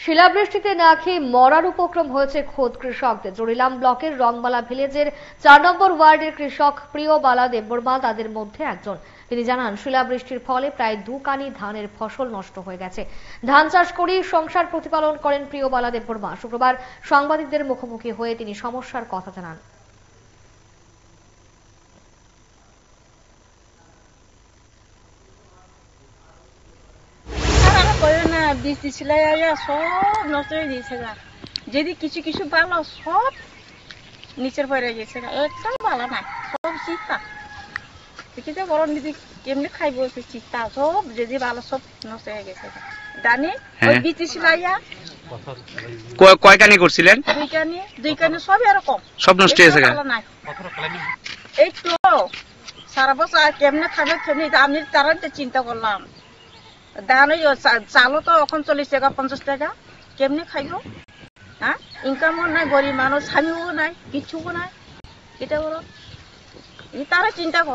শিলাবৃষ্টিতে না খেয়ে মরার উপক্রম হয়েছে খোদ কৃষকদের। জরিলাম ব্লকের রংবালা ভিলেজের ৪ নম্বর ওয়ার্ডের কৃষক প্রিয়বালা দেববর্মা তাদের মধ্যে একজন। তিনি জানান, শিলাবৃষ্টির ফলে প্রায় 2 কানি ধানের ফসল নষ্ট হয়ে গেছে। ধান চাষ করেই সংসার প্রতিপালন করেন প্রিয়বালা দেববর্মা। শুক্রবার সাংবাদিকদের মুখোমুখি হয়ে তিনি সমস্যার কথা জানান। বৃষ্টি ছিল সব নষ্ট হয়ে দিয়েছে, যদি কিছু কিছু ভালো সব নিচের পরে গেছে, একটাও ভালো নাই, সব চিন্তা দেখিতে গরম দিদি কেমনি খাইব, চিন্তা সব যদি ভালো সব নষ্ট হয়ে গেছে। জানি ওই বৃষ্টি ছিল কয় কানি করছিলেন? দুই কানি সব এরকম সব নষ্ট হয়েছে। এই তো সারা বছর কেমনে খাবে কেমনি, আমি তারা চিন্তা করলাম। ধান চালও তো এখন 40 টাকা 50 টাকা, কেমনে খাইব? হ্যাঁ, ইনকামও নাই, গরিব মানুষ, স্বামীও নাই, কিচ্ছুও নাই, এটা বলো তারা চিন্তা কর।